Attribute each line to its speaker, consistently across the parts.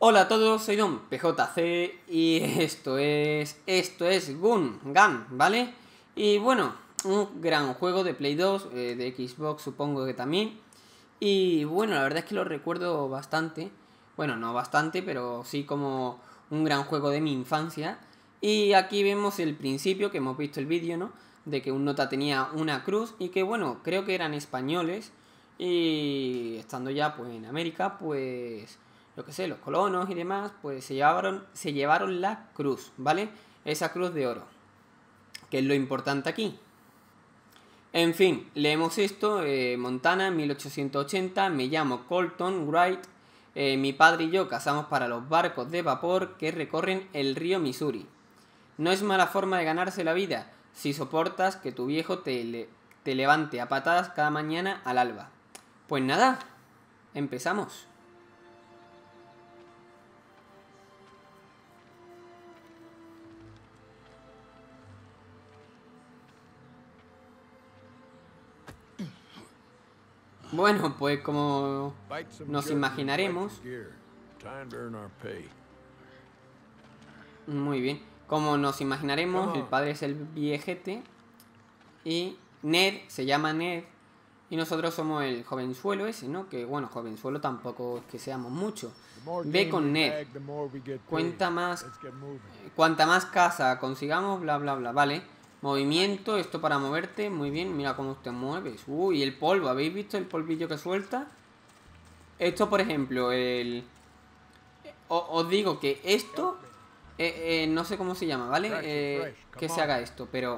Speaker 1: Hola a todos, soy Don PJC y esto es Gun, ¿vale? Y bueno, un gran juego de Play 2, de Xbox supongo que también. Y bueno, la verdad es que lo recuerdo bastante. Bueno, no bastante, pero sí como un gran juego de mi infancia. Y aquí vemos el principio, que hemos visto el vídeo, ¿no? De que un nota tenía una cruz y que bueno, creo que eran españoles. Y estando ya pues en América, pues yo que sé, los colonos y demás, pues se llevaron la cruz, ¿vale? Esa cruz de oro, que es lo importante aquí. En fin, leemos esto, Montana, 1880, me llamo Colton Wright, mi padre y yo cazamos para los barcos de vapor que recorren el río Missouri. No es mala forma de ganarse la vida si soportas que tu viejo te levante a patadas cada mañana al alba. Pues nada, empezamos. Bueno, pues como nos imaginaremos. Muy bien. Como nos imaginaremos, el padre es el viejete. Y Ned se llama Ned. Y nosotros somos el jovenzuelo ese, ¿no? Que bueno, jovenzuelo tampoco es que seamos mucho. Ve con Ned. Cuanta más casa consigamos, bla bla bla. Vale. Movimiento, esto para moverte. Muy bien, mira cómo te mueves. Uy, el polvo, ¿habéis visto el polvillo que suelta? Esto, por ejemplo, os digo que esto no sé cómo se llama, ¿vale? Que se haga esto, pero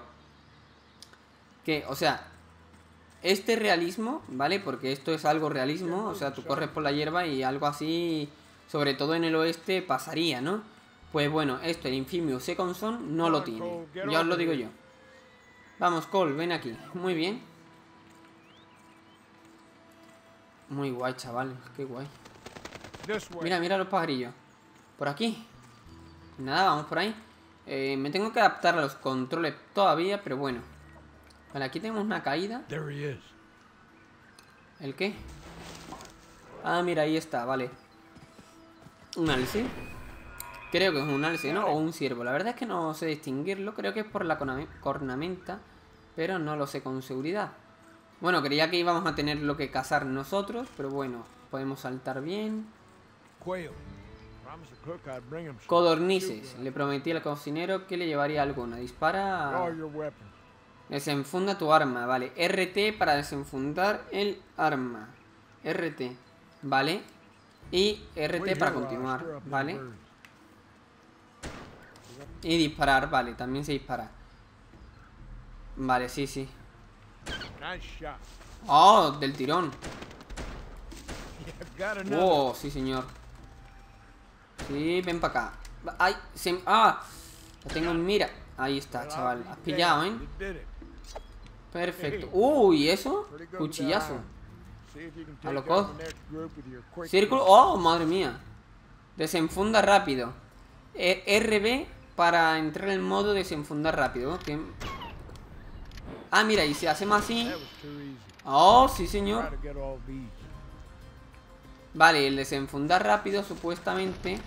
Speaker 1: o sea, este realismo, ¿vale? Porque esto es algo realismo. O sea, tú corres por la hierba y algo así, sobre todo en el oeste, pasaría, ¿no? Pues bueno, esto, el Infamous Second Son, no lo tiene. Ya os lo digo yo. Vamos, Cole, ven aquí. Muy bien. Muy guay, chaval. Qué guay. Mira, mira los pajarillos. Por aquí. Nada, vamos por ahí. Me tengo que adaptar a los controles todavía, pero bueno. Vale, aquí tenemos una caída. ¿El qué? Ah, mira, ahí está, vale. Un alce. Creo que es un alce, ¿no? O un ciervo. La verdad es que no sé distinguirlo. Creo que es por la cornamenta. Pero no lo sé con seguridad. Bueno, creía que íbamos a tener lo que cazar nosotros. Pero bueno, podemos saltar bien. Codornices. Le prometí al cocinero que le llevaría alguna. Dispara. Desenfunda tu arma. Vale. RT para desenfundar el arma. RT. Vale. Y RT para continuar. Vale. Y disparar. Vale. También se dispara. Vale, sí, sí. Oh, del tirón. Oh, sí, señor. Sí, ven para acá. Ay, ¡ah! Lo tengo en mira. Ahí está, chaval. Has pillado, ¿eh? Perfecto. Uy, ¿eso? Cuchillazo. A lo cojo. Círculo. Oh, madre mía. Desenfunda rápido. RB para entrar en modo desenfundar rápido. Ah, mira, y si hacemos así. Oh, sí, señor. Vale, el desenfundar rápido, supuestamente.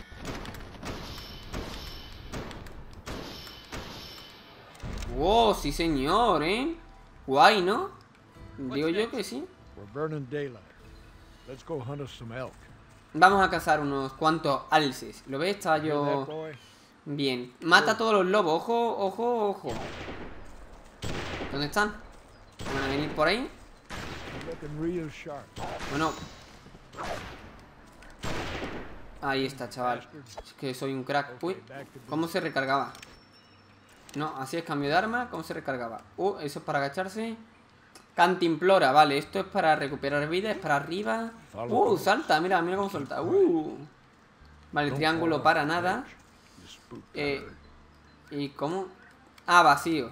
Speaker 1: Oh, sí, señor, ¿eh? Guay, ¿no? Digo yo que sí. Vamos a cazar unos cuantos alces. ¿Lo ves? Estaba yo... Bien. Mata a todos los lobos. Ojo, ojo, ojo. ¿Dónde están? ¿Van a venir por ahí? Bueno. Ahí está, chaval. Es que soy un crack. Uy, ¿cómo se recargaba? No, así es, cambio de arma. ¿Cómo se recargaba? Eso es para agacharse. Cantimplora, vale. Esto es para recuperar vida. Es para arriba. Salta, mira, mira cómo salta. Vale, triángulo para nada. ¿Y cómo? Ah, vacío.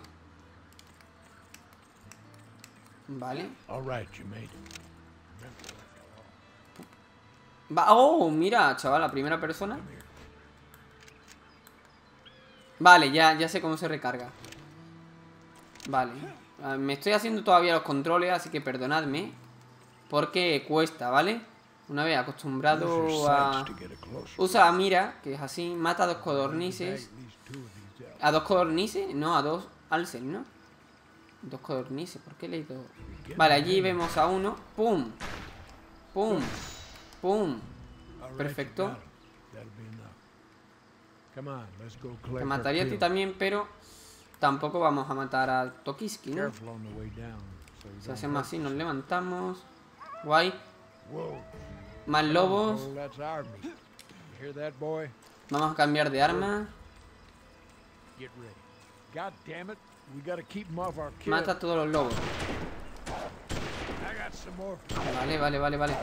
Speaker 1: Vale. Oh, mira, chaval, la primera persona. Vale, ya sé cómo se recarga. Vale. Me estoy haciendo todavía los controles, así que perdonadme. Porque cuesta, ¿vale? Una vez acostumbrado a... Usa la mira, que es así. Mata a 2 codornices. ¿A 2 codornices? No, a 2 alces, ¿no? 2 codornices, ¿por qué le he ido? Vale, allí vemos a uno. ¡Pum! ¡Pum! ¡Pum! Perfecto. Te mataría a ti también, pero tampoco vamos a matar a Tokiski, ¿no? Si hacemos así, nos levantamos. Guay. Más lobos. Vamos a cambiar de arma. Mata a todos los lobos. Vale, vale, vale, vale.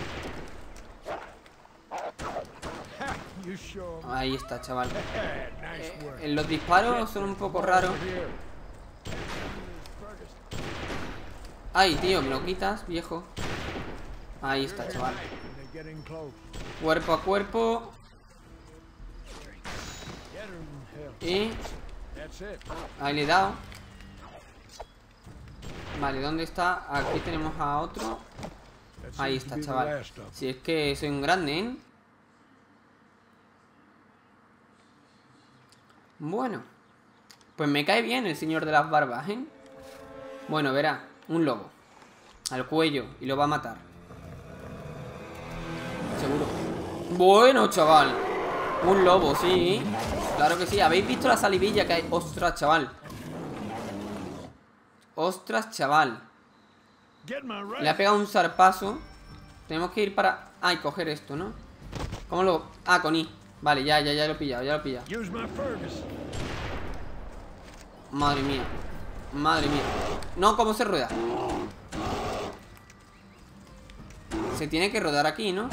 Speaker 1: Ahí está, chaval. Los disparos son un poco raros. Ay, tío, me lo quitas, viejo. Ahí está, chaval. Cuerpo a cuerpo. Y... ahí le he dado. Vale, ¿dónde está? Aquí tenemos a otro. Ahí está, chaval. Si es que soy un grande, ¿eh? Bueno, pues me cae bien el señor de las barbas, ¿eh? Bueno, verá, un lobo al cuello y lo va a matar. Seguro. Bueno, chaval. Un lobo, sí. Claro que sí. ¿Habéis visto la salivilla que hay? Ostras, chaval. Ostras, chaval. Le ha pegado un zarpazo. Tenemos que ir para... ay, coger esto, ¿no? ¿Cómo lo...? Ah, con I. Vale, ya lo he pillado, ya lo he pillado. Madre mía. Madre mía. No, ¿cómo se rueda? Se tiene que rodar aquí, ¿no?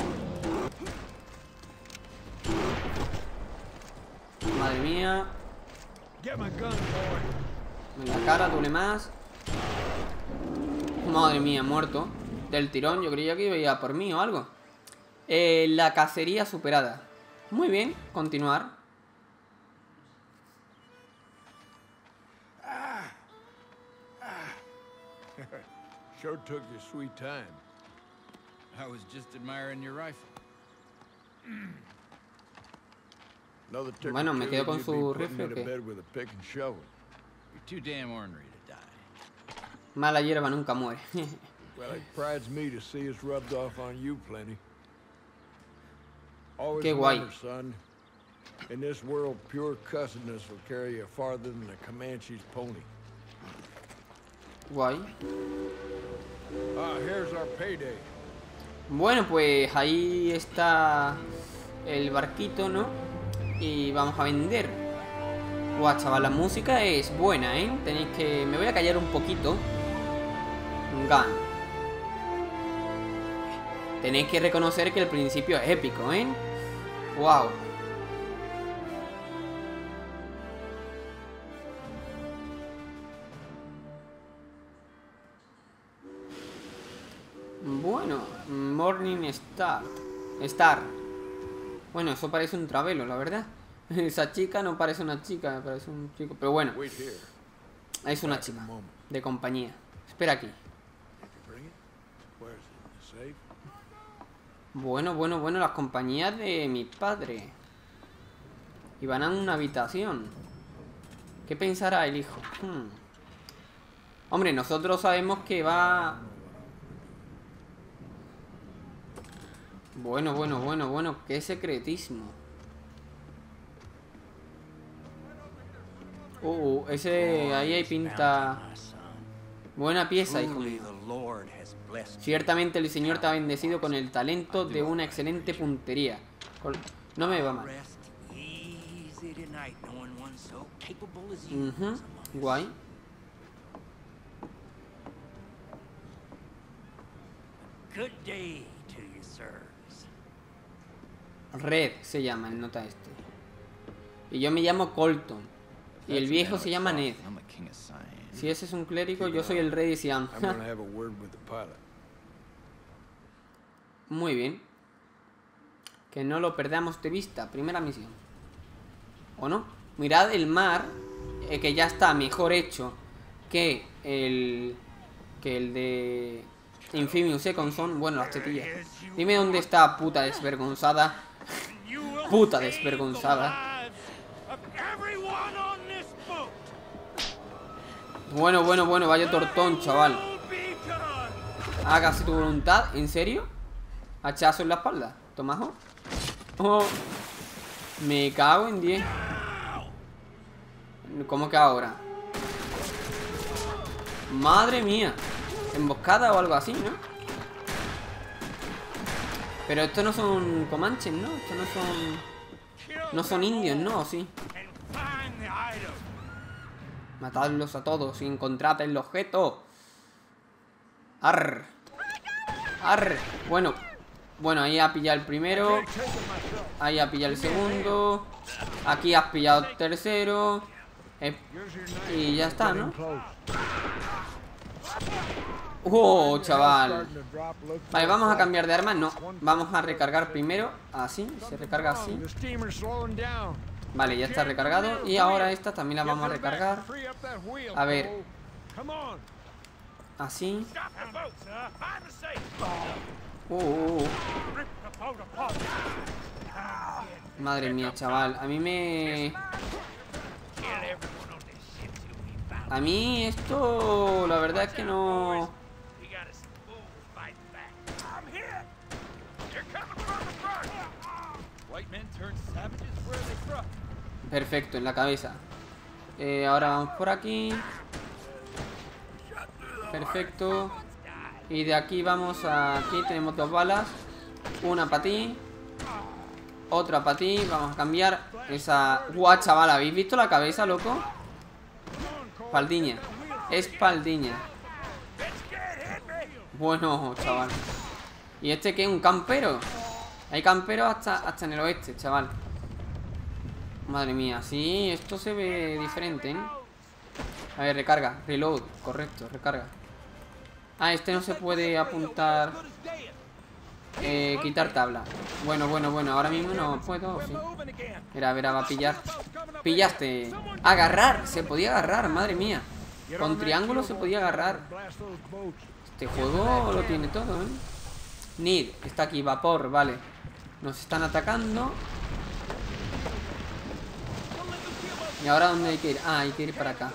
Speaker 1: Madre mía. En la cara, doble más. Madre mía, muerto. Del tirón, yo creía que iba a por mí o algo. La cacería superada. Muy bien, continuar.
Speaker 2: Sure took you sweet time.
Speaker 3: I was just admiring your rifle.
Speaker 1: Bueno, me quedo con su rifle.
Speaker 3: You're too damn ornery to die.
Speaker 1: Mala hierba nunca muere.
Speaker 2: Well, it prides me to see us rubbed off on you plenty. Always
Speaker 1: Qué guay.
Speaker 2: remember, son, in this world, pure cussedness will carry you farther than the Comanche's pony.
Speaker 1: Guay.
Speaker 2: Ah, here's our payday.
Speaker 1: Bueno, pues ahí está el barquito, ¿no? Y vamos a vender. Guau, chaval, la música es buena, ¿eh? Tenéis que... me voy a callar un poquito. Gun. Tenéis que reconocer que el principio es épico, ¿eh? Wow. Bueno, Morning Star. Bueno, eso parece un travelo, la verdad. Esa chica no parece una chica, parece un chico. Pero bueno, es una chica de compañía. Espera aquí. Bueno, las compañías de mi padre. Y van a una habitación. ¿Qué pensará el hijo? Hombre, nosotros sabemos que va... Bueno, qué secretismo. Ese... ahí hay pinta... buena pieza, hijo mío. Ciertamente el Señor te ha bendecido con el talento de una excelente puntería. No me va mal. Guay. Red se llama el nota este. Y yo me llamo Colton. Y el viejo se llama Ned. Si ese es un clérigo, yo soy el rey de Siam. Muy bien. Que no lo perdamos de vista. Primera misión. ¿O no? Mirad el mar, que ya está mejor hecho que el de Infimius Second Son. Bueno, las tetillas. Dime dónde está, puta desvergonzada. Puta desvergonzada. Bueno, vaya tortón, chaval. Hágase tu voluntad, ¿en serio? Hachazo en la espalda, tomajo. Oh, me cago en 10. ¿Cómo que ahora? Madre mía. Emboscada o algo así, ¿no? Pero estos no son comanches, ¿no? Estos no son... No son indios, ¿no? ¿O sí? Matadlos a todos y encontrad el objeto. Arr. Arr. Bueno, ahí ha pillado el primero. Ahí ha pillado el segundo. Aquí has pillado el tercero. Y ya está, ¿no? ¡Oh, chaval! Vale, vamos a cambiar de arma. No, vamos a recargar primero. Así, se recarga así. Vale, ya está recargado. Y ahora esta también la vamos a recargar. A ver. Así. Madre mía, chaval. A mí esto... La verdad es que no... Perfecto, en la cabeza. Ahora vamos por aquí. Perfecto. Y de aquí vamos a... Aquí tenemos 2 balas. Una para ti. Otra para ti. Vamos a cambiar esa... ¡Guau, chaval! ¿Habéis visto la cabeza, loco? Espaldiña. Espaldiña. Bueno, chaval. ¿Y este qué? ¿Un campero? Hay camperos hasta en el oeste, chaval. Madre mía, sí, esto se ve diferente, ¿eh? A ver, recarga, reload, correcto, recarga. Ah, este no se puede apuntar. Quitar tabla. Bueno, ahora mismo no puedo, sí. Mira, va a pillar. Pillaste. Agarrar, se podía agarrar, madre mía. Con triángulo se podía agarrar. Este juego lo tiene todo, ¿eh? Need, está aquí, vapor, vale. Nos están atacando. ¿Y ahora dónde hay que ir? Ah, hay que ir para acá.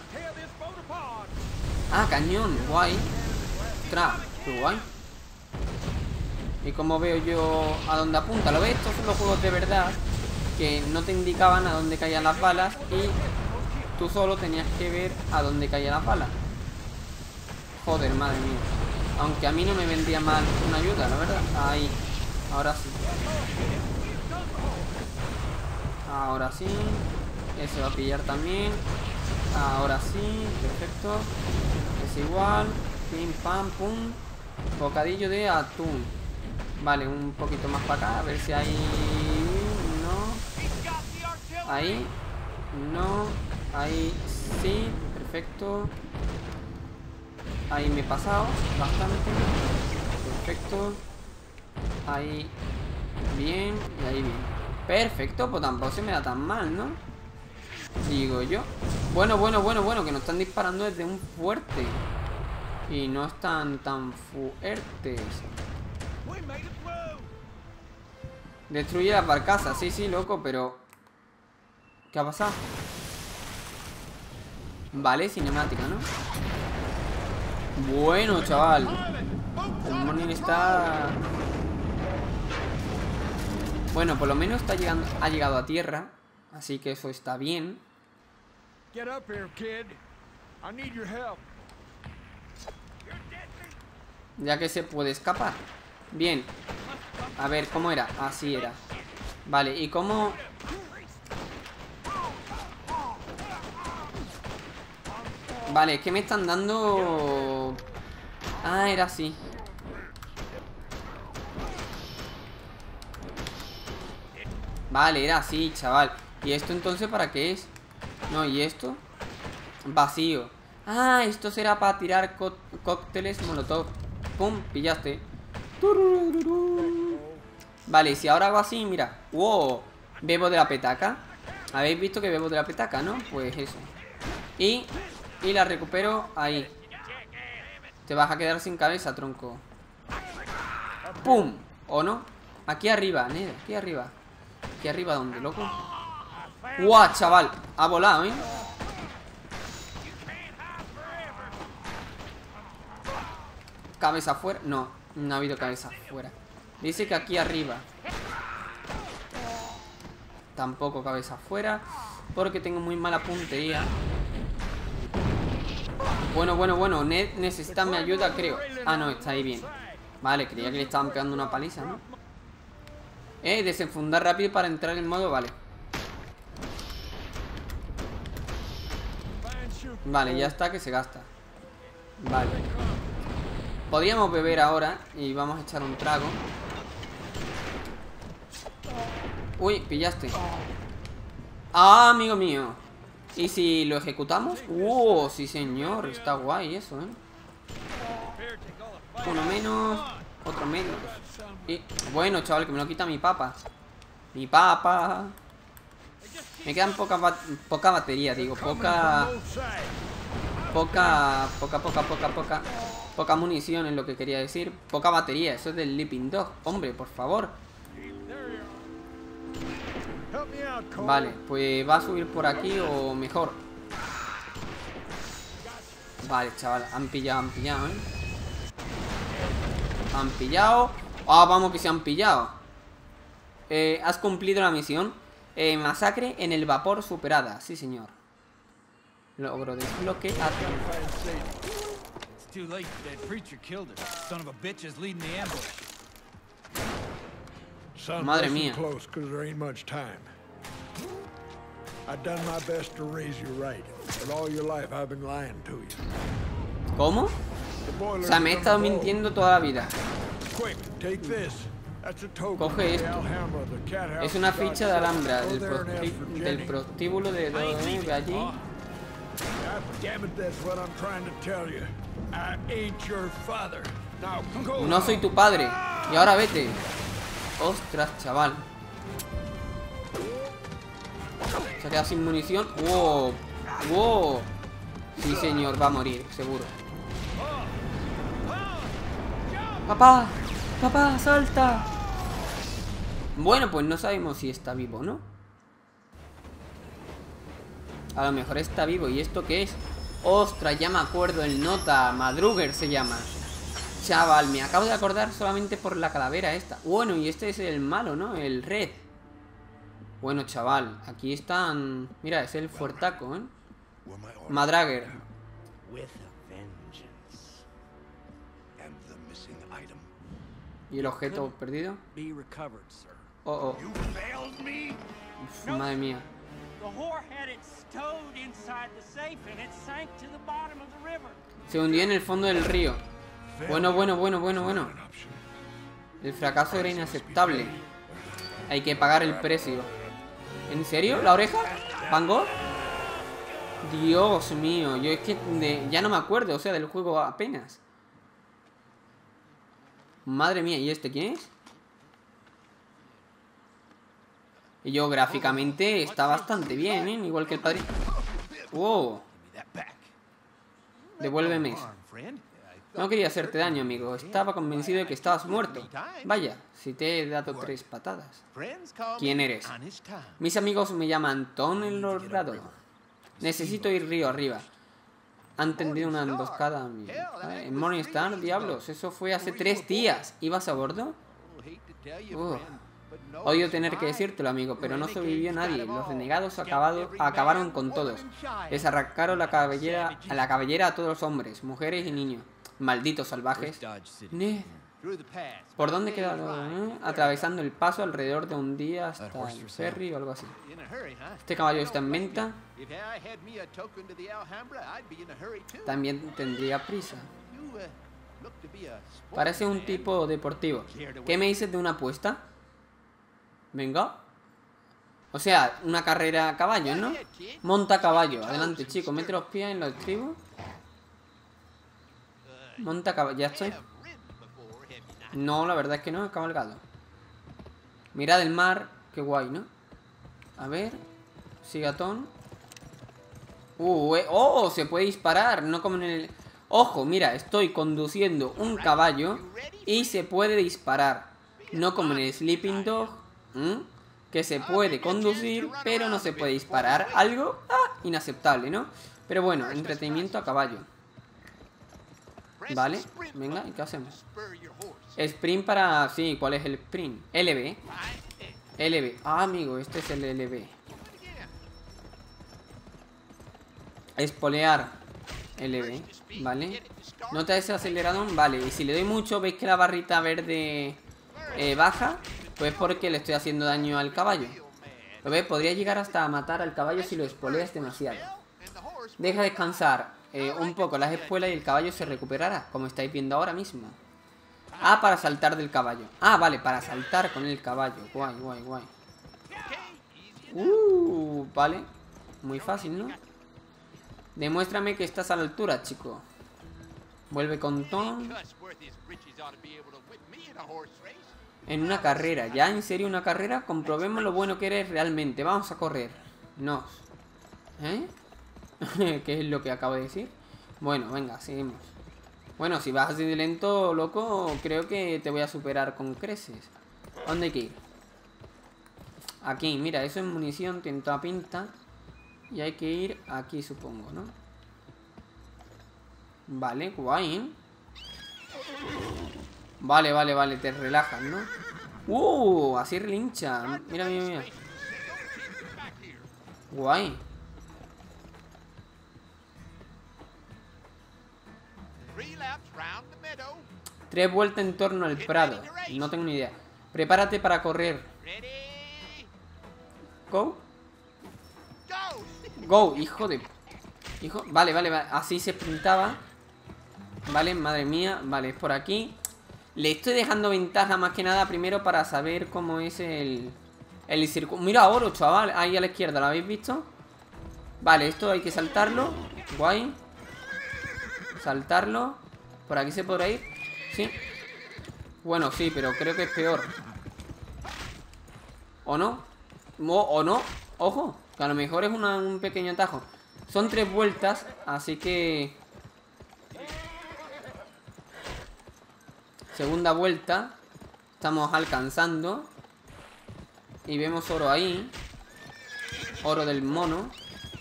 Speaker 1: Ah, cañón, guay. Ostras, qué guay. ¿Y cómo veo yo a dónde apunta? ¿Lo ves? Estos son los juegos de verdad que no te indicaban a dónde caían las balas y tú solo tenías que ver a dónde caían las balas. Joder, madre mía. Aunque a mí no me vendría mal una ayuda, la verdad. Ahí, ahora sí. Ahora sí. Ese va a pillar también. Ahora sí, perfecto. Es igual. Pim, pam, pum. Bocadillo de atún. Vale, un poquito más para acá. A ver si hay... No. Ahí. No. Ahí sí. Perfecto. Ahí me he pasado bastante. Perfecto. Ahí. Bien. Y ahí bien. Perfecto. Pues tampoco se me da tan mal, ¿no? Digo yo. Bueno, que nos están disparando desde un fuerte. Y no están tan fuertes. Destruye la barcaza. Sí, loco, pero... ¿Qué ha pasado? Vale, cinemática, ¿no? Bueno, chaval. El morning está... Bueno, por lo menos está llegando, ha llegado a tierra. Así que eso está bien. Ya que se puede escapar. Bien. A ver, ¿cómo era? Así era. Vale, ¿y cómo...? Vale, es que me están dando... Ah, era así. Vale, era así, chaval. ¿Y esto entonces para qué es? No, ¿y esto? Vacío. Ah, esto será para tirar cócteles molotov. Pum, pillaste. Vale, y si ahora hago así, mira. Wow, bebo de la petaca. Habéis visto que bebo de la petaca, ¿no? Pues eso. Y la recupero ahí. Te vas a quedar sin cabeza, tronco. ¡Pum! ¿O no? Aquí arriba, Ned, aquí arriba. ¿Aquí arriba dónde, loco? ¡Guau, chaval! Ha volado, ¿eh? ¿Cabeza afuera? No, no ha habido cabeza afuera. Dice que aquí arriba. Tampoco cabeza afuera, porque tengo muy mala puntería. Bueno, Ned necesita mi ayuda, creo. Ah, no, está ahí bien. Vale, creía que le estaban pegando una paliza, ¿no? Desenfundar rápido para entrar en modo, vale. Vale, ya está, que se gasta. Vale. Podríamos beber ahora y vamos a echar un trago. Uy, pillaste. Ah, amigo mío. ¿Y si lo ejecutamos? Sí señor, está guay eso, ¿eh? Uno menos, otro menos. Y bueno, chaval, que me lo quita mi papa. Mi papa. Me quedan poca batería, digo, poca munición es lo que quería decir. Poca batería, eso es del Leaping Dog. Hombre, por favor. Vale, pues va a subir por aquí o mejor. Vale, chaval, han pillado, ¿eh? Han pillado. Ah, vamos que se han pillado. Has cumplido la misión. Masacre en el vapor superada. Sí, señor. Logro desbloqueado. Madre mía. ¿Cómo? O sea, me he estado mintiendo toda la vida. Coge esto. Es una ficha de Alhambra del prostíbulo de ve allí. No soy tu padre. Y ahora vete. Ostras, chaval. Se ha quedado sin munición. Wow. Sí, señor, va a morir, seguro. Papá, salta. Bueno, pues no sabemos si está vivo, ¿no? A lo mejor está vivo. ¿Y esto qué es? Ostras, ya me acuerdo. El nota, Madruger se llama. Chaval, me acabo de acordar solamente por la calavera esta. Bueno, y este es el malo, ¿no? El Red. Bueno, chaval, aquí están... Mira, es el fuertaco, ¿eh? Madrager. ¿Y el objeto perdido? Oh. Uf, madre mía. Se hundió en el fondo del río. Bueno. El fracaso era inaceptable. Hay que pagar el precio. ¿En serio? ¿La oreja? ¿Van Gogh? Dios mío, yo es que ya no me acuerdo, o sea, del juego apenas. Madre mía, ¿y este quién es? Y yo gráficamente está bastante bien, ¿eh? Igual que el padre. Wow. Devuélveme eso. No quería hacerte daño, amigo. Estaba convencido de que estabas muerto. Vaya, si te he dado 3 patadas. ¿Quién eres? Mis amigos me llaman Tom el Lorrado. Necesito ir río arriba. Han tendido una emboscada a mí. En Morningstar, diablos. Eso fue hace 3 días. ¿Ibas a bordo? Odio tener que decírtelo, amigo, pero no sobrevivió nadie. Los renegados acabaron con todos. Les arrancaron la cabellera a todos los hombres, mujeres y niños. Malditos salvajes. ¿Por dónde quedaron? Atravesando el paso alrededor de un día hasta el ferry o algo así. Este caballo está en venta. También tendría prisa. Parece un tipo deportivo. ¿Qué me dices de una apuesta? Venga. O sea, una carrera a caballo, ¿no? Monta a caballo. Adelante, chico. Mete los pies en los estribos. Monta a caballo. Ya estoy. No, la verdad es que no. He cabalgado. Mirad el mar. Qué guay, ¿no? A ver. Sigatón. Oh, se puede disparar. No como en el... Ojo, mira, estoy conduciendo un caballo y se puede disparar. No como en el Sleeping Dog, que se puede conducir, pero no se puede disparar. Algo inaceptable, ¿no? Pero bueno, entretenimiento a caballo. Vale, venga, ¿y qué hacemos? Sprint para... Sí, ¿cuál es el sprint? LB. LB. Ah, amigo, este es el LB. Espolear. LB, ¿vale? Nota ese aceleradón, vale. Y si le doy mucho, ¿veis que la barrita verde baja? Pues porque le estoy haciendo daño al caballo. ¿Lo ves? Podría llegar hasta matar al caballo si lo espoleas demasiado. Deja descansar un poco las espuelas y el caballo se recuperará, como estáis viendo ahora mismo. Ah, para saltar del caballo. Ah, vale, para saltar con el caballo. Guay, guay, guay. Vale. Muy fácil, ¿no? Demuéstrame que estás a la altura, chico. Vuelve con Tom. En una carrera. ¿Ya? ¿En serio una carrera? Comprobemos lo bueno que eres realmente. Vamos a correr. No. ¿Eh? ¿Qué es lo que acabo de decir? Bueno, venga, seguimos. Bueno, si vas así de lento, loco, creo que te voy a superar con creces. ¿Dónde hay que ir? Aquí, mira, eso es munición, tiene toda pinta. Y hay que ir aquí, supongo, ¿no? Vale, guay, ¿eh? Vale, vale, vale, te relajas, ¿no? Así relincha. Mira, mira, mira. Guay. Tres vueltas en torno al prado. No tengo ni idea. Prepárate para correr. Go. Go, hijo de... Hijo... Vale, vale, vale. Así se sprintaba. Vale, madre mía. Vale, es por aquí. Le estoy dejando ventaja más que nada primero para saber cómo es el circuito. Mira, oro, chaval. Ahí a la izquierda, ¿lo habéis visto? Vale, esto hay que saltarlo. Guay. Saltarlo. ¿Por aquí se podrá ir? Sí. Bueno, sí, pero creo que es peor. ¿O no? ¿O no? Ojo, que a lo mejor es un pequeño atajo. Son 3 vueltas, así que... Segunda vuelta. Estamos alcanzando. Y vemos oro ahí. Oro del mono.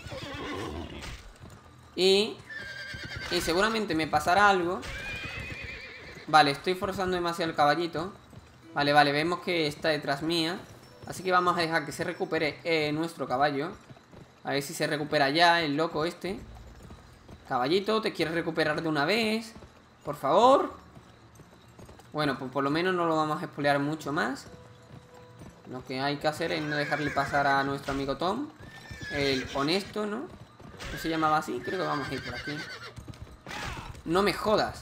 Speaker 1: Y seguramente me pasará algo. Vale, estoy forzando demasiado el caballito. Vale, vale, vemos que está detrás mía. Así que vamos a dejar que se recupere nuestro caballo. A ver si se recupera ya el loco este. Caballito, ¿te quieres recuperar de una vez? Por favor. Bueno, pues por lo menos no lo vamos a spoilear mucho más. Lo que hay que hacer es no dejarle pasar a nuestro amigo Tom. El honesto, ¿no? ¿No se llamaba así? Creo que vamos a ir por aquí. No me jodas.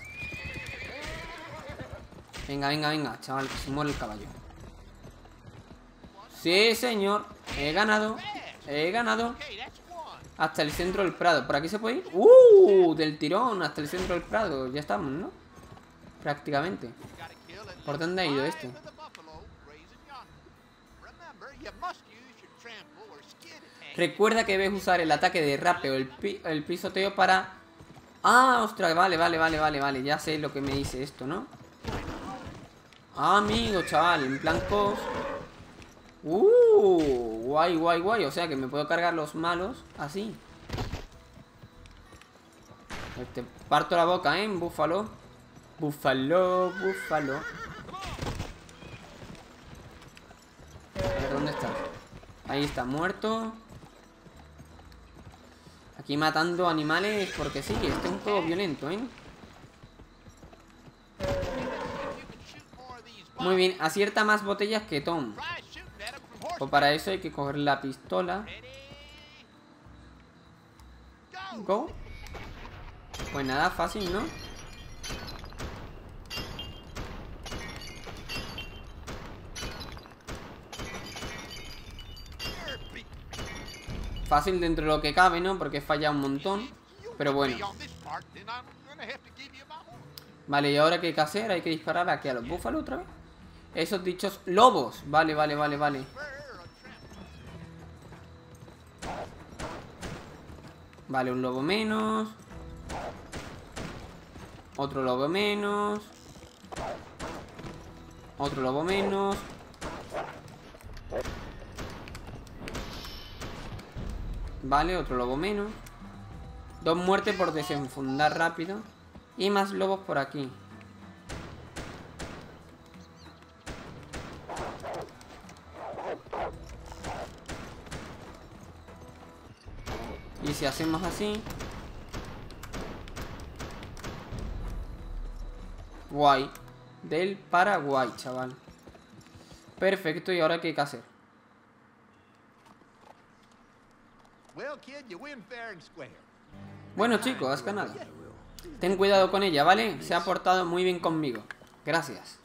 Speaker 1: Venga, venga, venga, chaval, que se muere el caballo. Sí, señor. He ganado. He ganado. Hasta el centro del prado. ¿Por aquí se puede ir? Del tirón hasta el centro del prado. Ya estamos, ¿no? Prácticamente. ¿Por dónde ha ido este? Recuerda que debes usar el ataque de rapeo, el pisoteo para... Ah, ostras, vale, vale, vale, vale, vale. Ya sé lo que me dice esto, ¿no? Ah, amigo, chaval, en plan cos. Guay, guay, guay. O sea que me puedo cargar los malos así. Te parto la boca, ¿eh? Búfalo. Búfalo, búfalo. A ver, ¿dónde está? Ahí está, muerto. Aquí matando animales porque sí, este es un juego violento, ¿eh? Muy bien, acierta más botellas que Tom. Pues para eso hay que coger la pistola. Go. Pues nada, fácil, ¿no? Fácil dentro de lo que cabe, ¿no? Porque falla un montón. Pero bueno. Vale, ¿y ahora qué hay que hacer? Hay que disparar aquí a los búfalos otra vez. Esos dichos lobos. Vale, vale, vale, vale. Vale, un lobo menos. Otro lobo menos. Otro lobo menos. Vale, otro lobo menos. 2 muertes por desenfundar rápido. Y más lobos por aquí. Y si hacemos así... Guay. Del Paraguay, chaval. Perfecto, ¿y ahora qué hay que hacer? Bueno, chicos, has ganado. Ten cuidado con ella, ¿vale? Se ha portado muy bien conmigo. Gracias.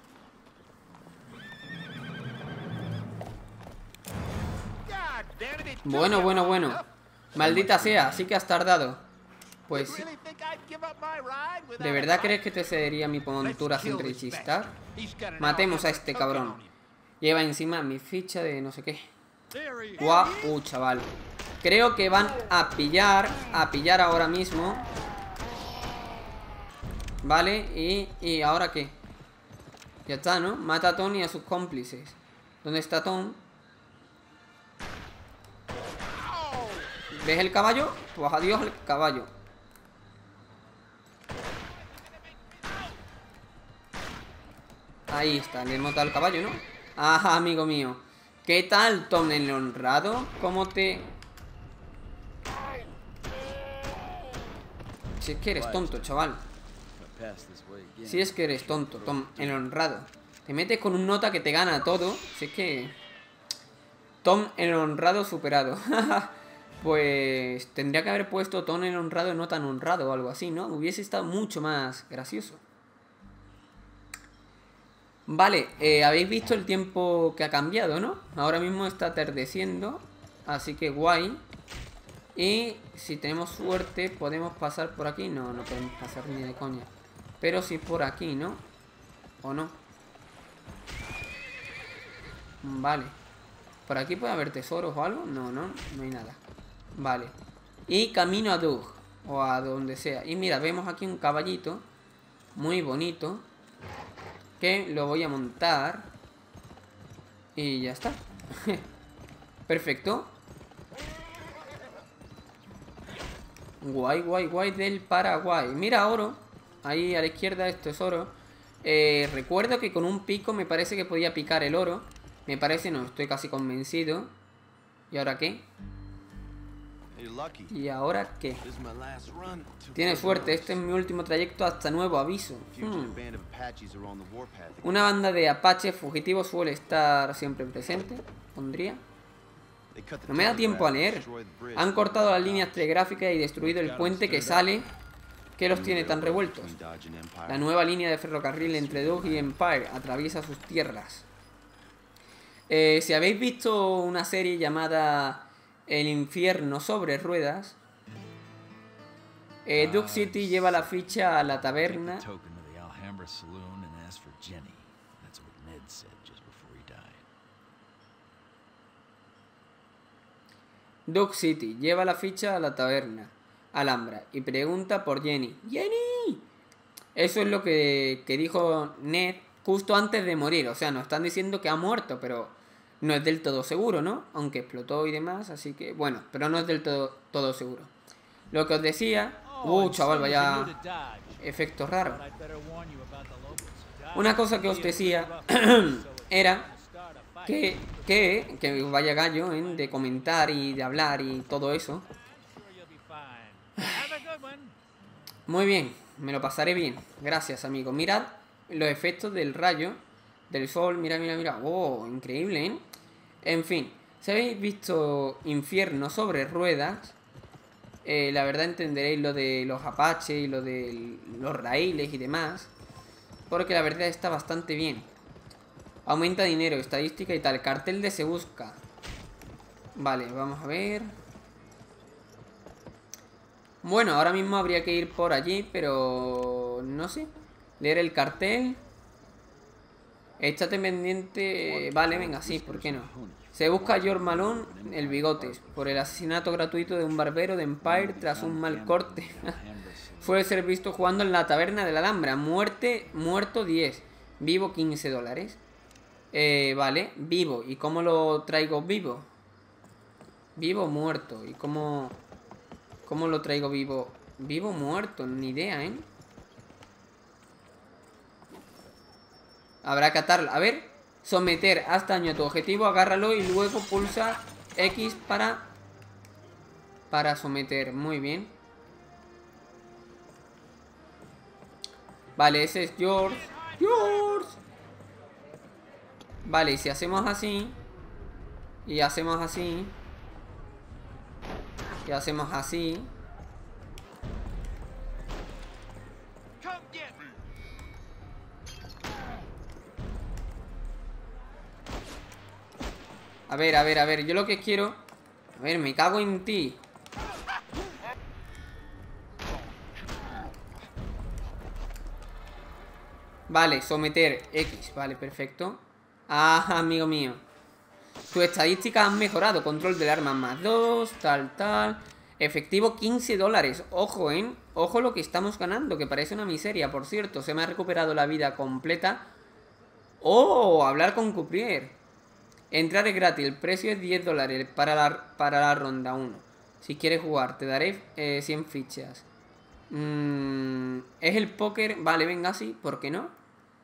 Speaker 1: Bueno. Maldita sea, así que has tardado. Pues... ¿De verdad crees que te cedería mi montura sin rechistar? Matemos a este cabrón. Lleva encima mi ficha de no sé qué. Guau, chaval. Creo que van a pillar ahora mismo. Vale, ¿y ahora qué? Ya está, ¿no? Mata a Tom y a sus cómplices. ¿Dónde está Tom? ¿Ves el caballo? Pues adiós el caballo. Ahí está, le he matado al caballo, ¿no? Ajá, amigo mío. ¿Qué tal, Tom el honrado? ¿Cómo te...? Si es que eres tonto, chaval. Si es que eres tonto, Tom el honrado. Te metes con un nota que te gana todo. Si es que... Tom el honrado superado. Pues tendría que haber puesto Tom el honrado no tan honrado o algo así, ¿no? Hubiese estado mucho más gracioso. Vale, habéis visto el tiempo que ha cambiado, ¿no? Ahora mismo está atardeciendo. Así que guay. Y si tenemos suerte podemos pasar por aquí. No, no podemos pasar ni de coña. Pero sí por aquí, ¿no? ¿O no? Vale. ¿Por aquí puede haber tesoros o algo? No hay nada. Vale. Y camino a Doug. O a donde sea. Y mira, vemos aquí un caballito muy bonito. Que lo voy a montar. Y ya está. Perfecto. Guay del Paraguay. Mira, oro. Ahí a la izquierda esto es oro. Recuerdo que con un pico me parece que podía picar el oro. Me parece, no, estoy casi convencido. ¿Y ahora qué? ¿Y ahora qué? Tienes suerte, este es mi último trayecto hasta nuevo aviso. Una banda de apaches fugitivos suele estar siempre presente, pondría. No me da tiempo a leer. Han cortado las líneas telegráficas y destruido el puente que sale. ¿Qué los tiene tan revueltos? La nueva línea de ferrocarril entre Doug y Empire atraviesa sus tierras. Si habéis visto una serie llamada El infierno sobre ruedas, Doug City lleva la ficha a la taberna. Doug City lleva la ficha a la taberna Alhambra y pregunta por Jenny. ¡Jenny! Eso es lo que dijo Ned justo antes de morir. O sea, nos están diciendo que ha muerto, pero no es del todo seguro, ¿no? Aunque explotó y demás, así que... Bueno, pero no es del todo seguro. Lo que os decía... chaval, vaya efecto raro. Una cosa que os decía era que vaya gallo, de comentar y de hablar y todo eso. Muy bien, me lo pasaré bien. Gracias, amigo. Mirad los efectos del rayo, del sol. Mira. Oh, increíble, ¿eh? En fin, si habéis visto Infierno sobre ruedas, la verdad entenderéis lo de los apaches y lo de los raíles y demás. Porque la verdad está bastante bien. Aumenta dinero, estadística y tal. Cartel de se busca. Vale, vamos a ver. Bueno, ahora mismo habría que ir por allí, pero no sé. Leer el cartel. Échate pendiente... Vale, venga, sí, ¿por qué no? Se busca a George Malone, el bigotes, por el asesinato gratuito de un barbero de Empire tras un mal corte. Fue ser visto jugando en la taberna de la Alhambra. Muerto 10. Vivo $15. Vale, vivo. ¿Y cómo lo traigo vivo? Vivo muerto. ¿Y cómo lo traigo vivo? Vivo muerto, ni idea, ¿eh? Habrá que atarlo. A ver, someter, haz daño a tu objetivo, agárralo y luego pulsa X para someter. Muy bien. Vale, ese es George. George. Vale, y si hacemos así y hacemos así y hacemos así. A ver, yo lo que quiero... A ver, me cago en ti. Vale, someter X, vale, perfecto. Ah, amigo mío. Tus estadísticas han mejorado. Control del arma +2, tal. Efectivo $15. Ojo, ojo lo que estamos ganando, que parece una miseria. Por cierto, se me ha recuperado la vida completa. Oh, hablar con Cuprier. Entrar es gratis, el precio es $10 para la ronda 1. Si quieres jugar, te daré 100 fichas. Es el póker. Vale, venga, sí, ¿por qué no?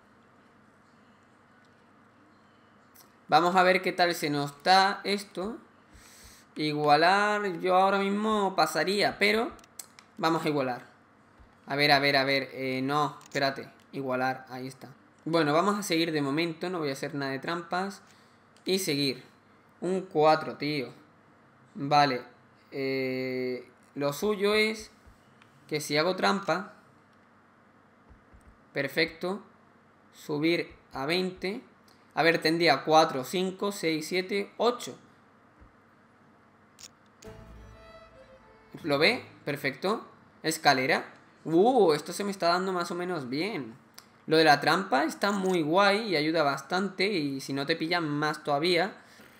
Speaker 1: Vamos a ver qué tal se nos da esto. Igualar, yo ahora mismo pasaría, pero vamos a igualar. A ver, no, espérate. Igualar, ahí está. Bueno, vamos a seguir de momento, no voy a hacer nada de trampas. Y seguir. Un 4, tío. Vale. Lo suyo es que si hago trampa... Perfecto. Subir a 20. A ver, tendría 4, 5, 6, 7, 8. ¿Lo ve? Perfecto. Escalera. Esto se me está dando más o menos bien. Lo de la trampa está muy guay y ayuda bastante. Y si no te pillan, más todavía.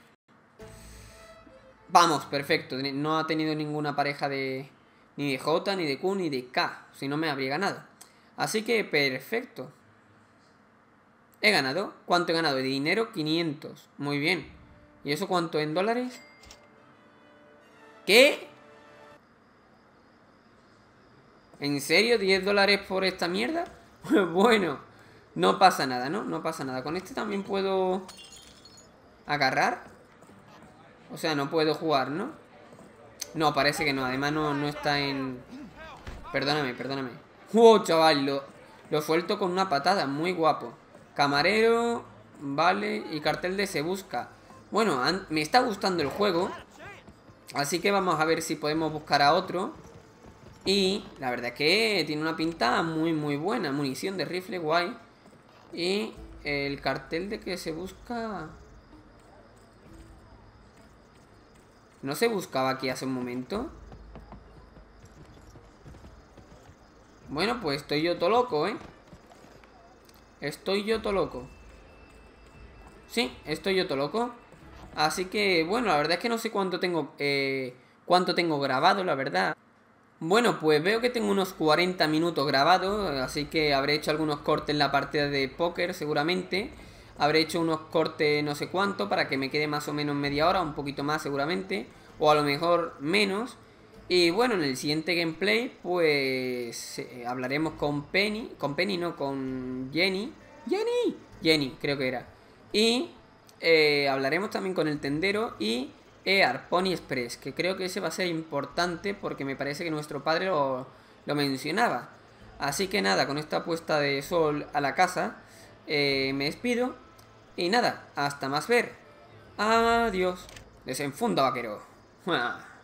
Speaker 1: Vamos, perfecto. No ha tenido ninguna pareja de... Ni de J, ni de Q, ni de K. Si no me habría ganado. Así que perfecto. He ganado. ¿Cuánto he ganado? De dinero, 500. Muy bien. ¿Y eso cuánto en dólares? ¿Qué? ¿En serio? ¿$10 por esta mierda? Bueno, no pasa nada, ¿no? No pasa nada. Con este también puedo agarrar. O sea, no puedo jugar, ¿no? No, parece que no. Además no está en... Perdóname. Chaval, lo suelto con una patada. Muy guapo. Camarero, vale. Y cartel de se busca. Bueno, me está gustando el juego. Así que vamos a ver si podemos buscar a otro. Y la verdad es que tiene una pinta muy buena. Munición de rifle, guay. Y el cartel de que se busca... ¿No se buscaba aquí hace un momento? Bueno, pues estoy yo todo loco, ¿eh? Estoy yo todo loco. Sí, estoy yo todo loco. Así que, bueno, la verdad es que no sé cuánto tengo grabado, la verdad. Bueno, pues veo que tengo unos 40 minutos grabados. Así que habré hecho algunos cortes en la partida de póker, seguramente. Habré hecho unos cortes no sé cuánto para que me quede más o menos media hora, un poquito más seguramente. O a lo mejor menos. Y bueno, en el siguiente gameplay pues hablaremos con Penny. Con Penny no, con Jenny. Jenny, creo que era. Y hablaremos también con el tendero y Ear, Pony Express. Que creo que ese va a ser importante porque me parece que nuestro padre lo mencionaba. Así que nada, con esta puesta de sol a la casa me despido. Y nada, hasta más ver. Adiós. Desenfunda, vaquero.